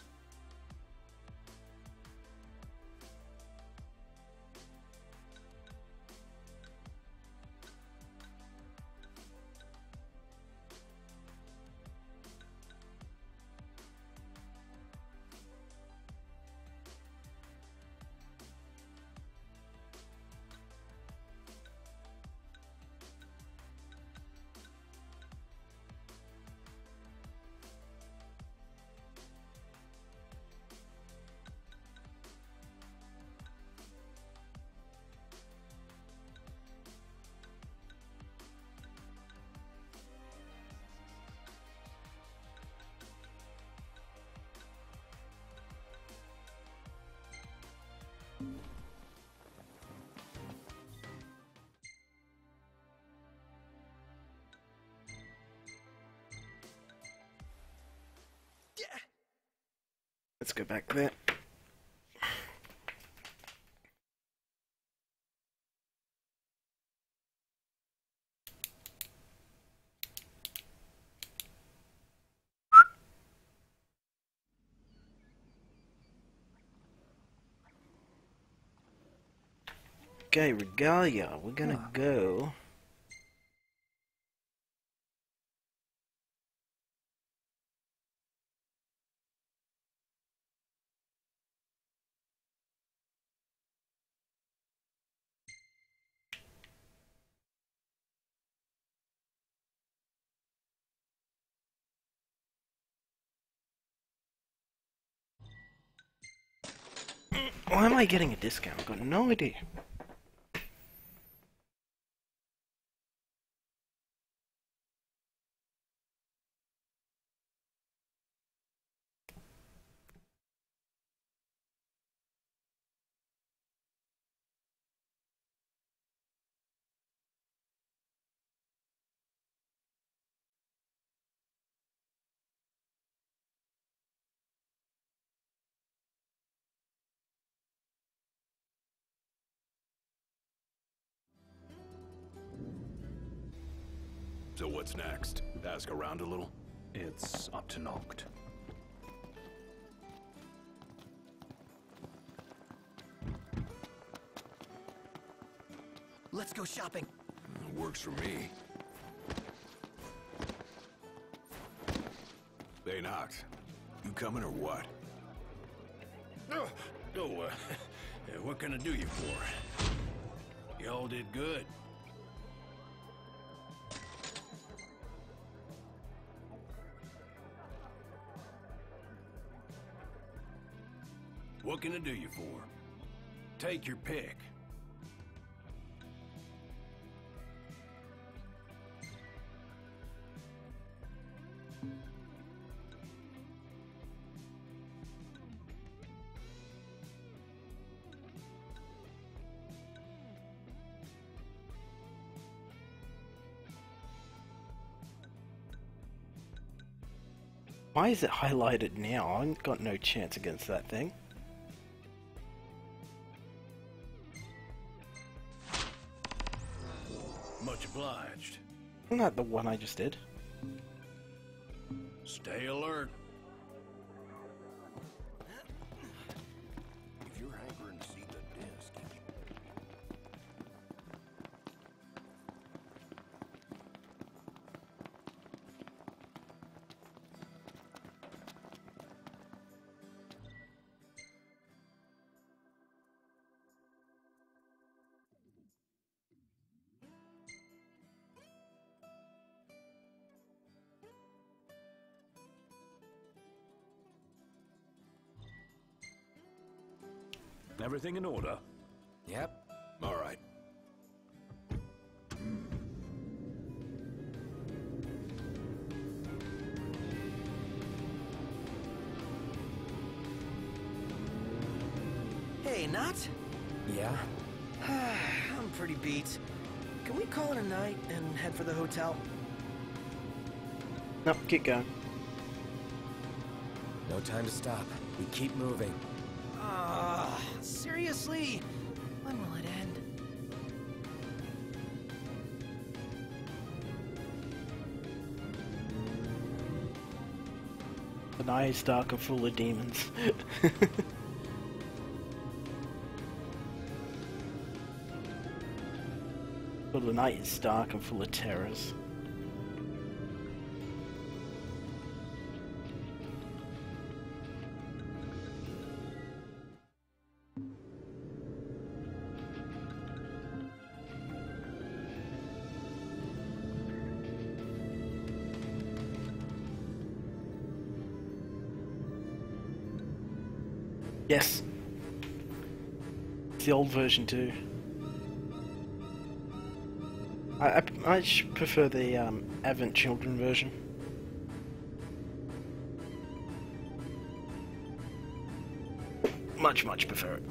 Let's go back there. Okay, Regalia, we're gonna go. Why am I getting a discount? I've got no idea. So what's next? Ask around a little? It's up to Noct. Let's go shopping. Works for me. Hey, Noct. You coming or what? Oh, oh uh, what can I do you for? Y'all did good. What can I do you for? Take your pick. Why is it highlighted now? I've got no chance against that thing. Much obliged. Isn't that the one I just did? Stay alert. If you're hankering to see the disc, everything in order? Yep. All right. Hey, Not? Yeah? I'm pretty beat. Can we call it a night and head for the hotel? Nope, keep going. No time to stop. We keep moving. Ah, uh, seriously? When will it end? The night is dark and full of demons. Well, the night is dark and full of terrors. Yes. It's the old version too. I, I, I much prefer the um, Advent Children version. Much, much prefer it.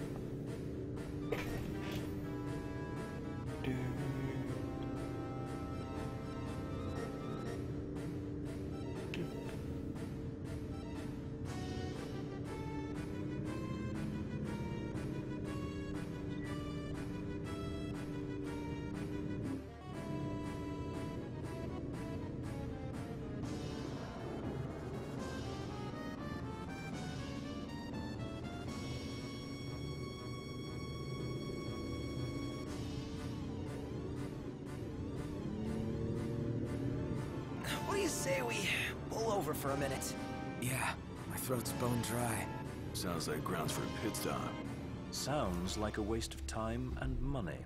What do you say we pull over for a minute? Yeah, my throat's bone dry. Sounds like grounds for a pit stop. Sounds like a waste of time and money.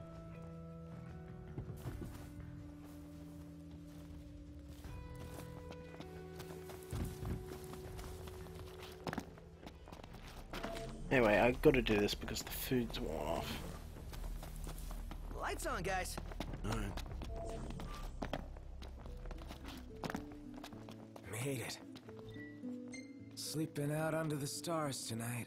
Anyway, I gotta do this because the food's worn off. Lights on, guys. Alright. Made it. Sleeping out under the stars tonight.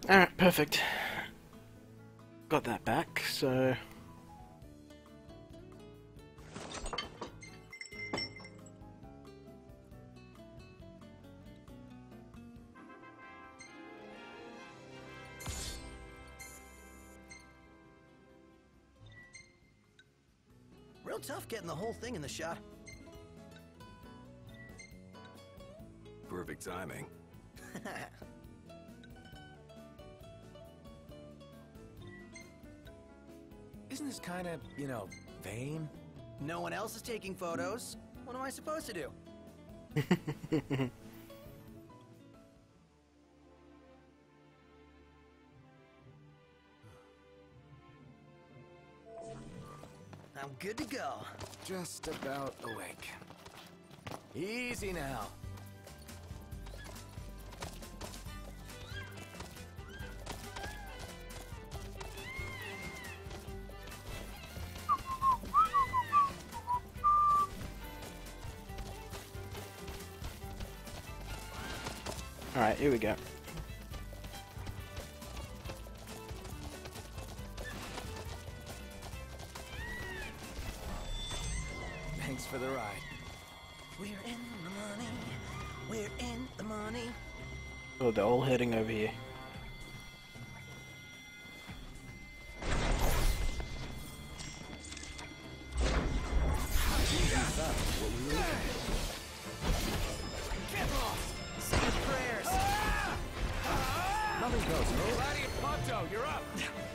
Alright, perfect. Got that back, so... Real tough getting the whole thing in the shot. Perfect timing. Isn't this kind of, you know, vain? No one else is taking photos. What am I supposed to do? I'm good to go. Just about awake. Easy now. Alright, here we go. Thanks for the ride. We're in the money. We're in the money. Oh, they're all heading over here. Say your prayers. Nothing goes, no? Gladiator Ponto, you're up.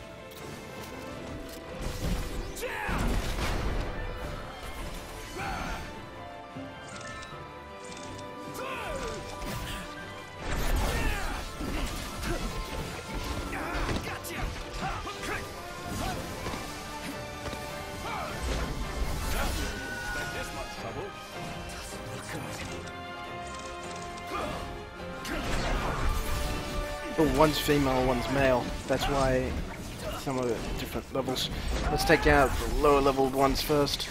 Oh, one's female, one's male. That's why some of it different levels. Let's take out the lower leveled ones first.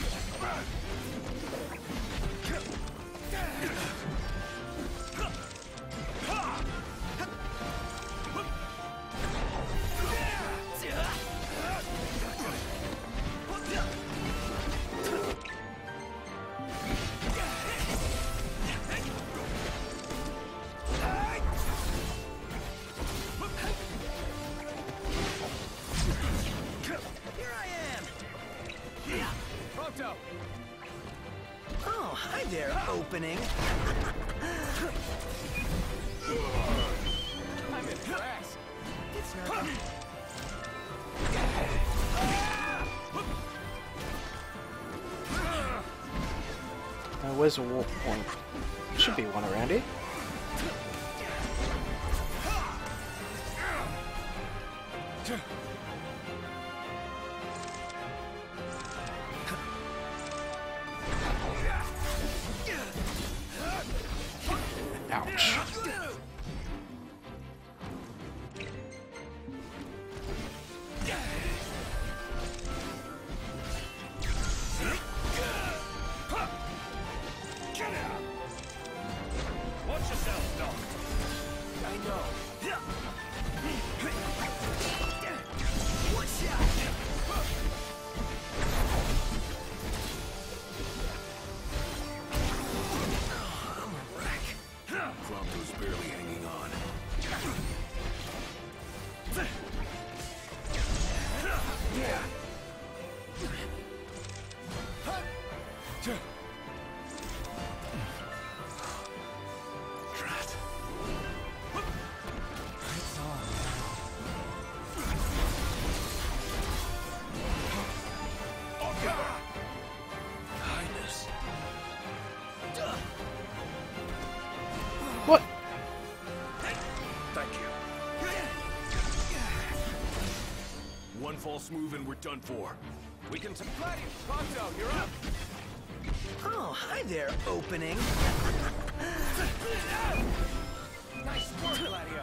Oh, hi there, opening. I'm impressed. It's nothing. Uh, where's the warp point? There should be one around here. Ouch. Watch yourself, Doc. I know. Watch out! I'm a wreck. Prompto's barely hanging on. Yeah. Drat. It's on Highness. What? Thank you. One false move and we're done for. We can... Gladiator Ponto, you're up. Oh, hi there, opening. Nice work, Gladio.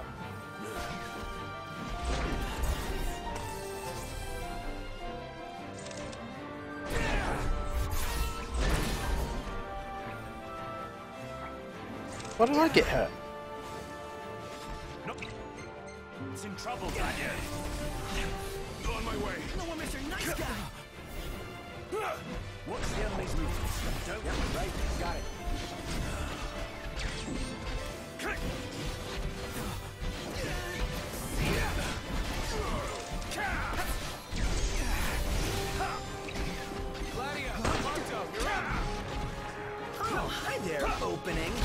Why did I get hurt? Nope. is in trouble, Daniel. On my way. No one, Mister Nice Guy! Watch the enemy's movements. Don't Yep, right. Got it. Gladio, Monto, you're up. Oh, hi there, opening.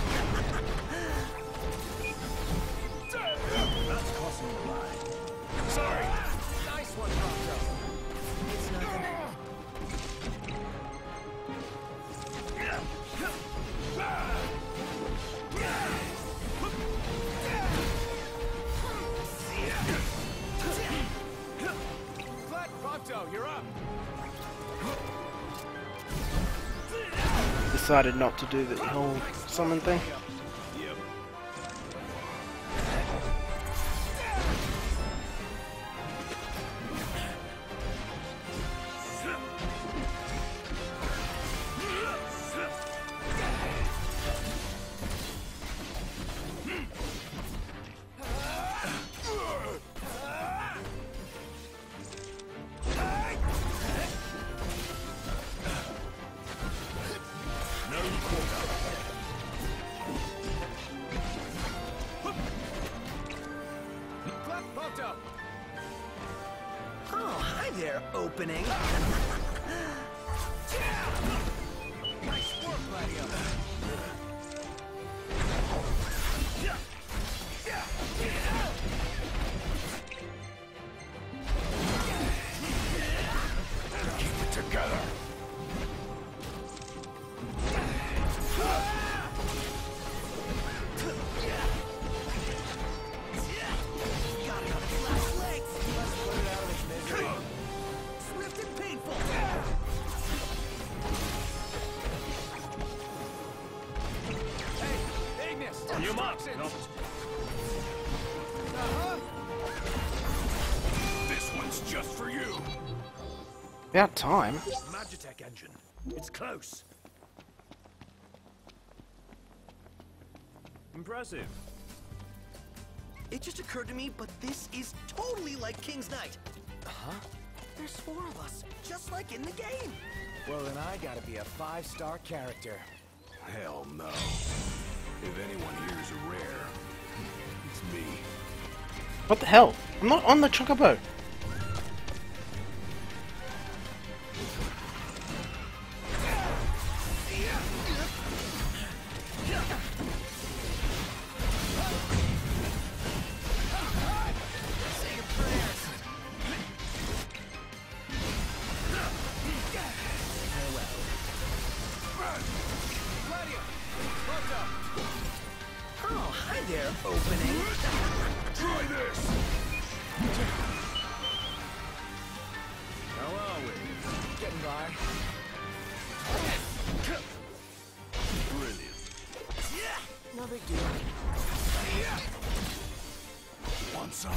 That's crossing the line. Sorry. Nice one, Monto. It's nothing. Glad Monto, you're up. Decided not to do the whole summon thing. Monto. Oh, hi there, opening. Nice work, Gladio. Keep it together. Swift and painful. Hey, Ignis. You mark. Toxins. No. Uh-huh. This one's just for you. About time. Magitech engine. It's close. Impressive. It just occurred to me, but this is totally like King's Knight. Huh? There's four of us, just like in the game. Well, then I gotta be a five-star character. Hell no. If anyone here is a rare, it's me. What the hell? I'm not on the Chocobo. Gladio. Monto. Oh, hi there, opening. Try this. How are we? Getting by. Brilliant. No big deal. Want some?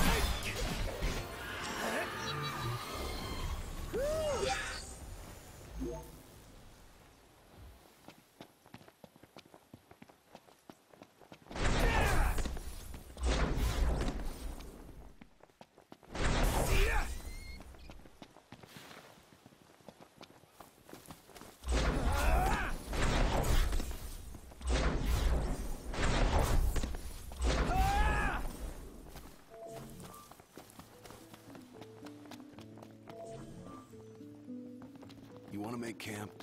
You want to make camp?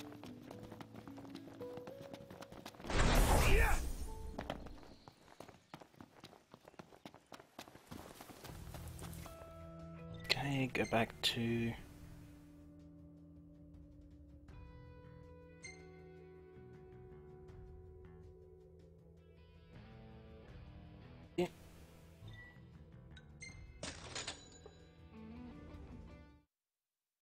Okay, go back to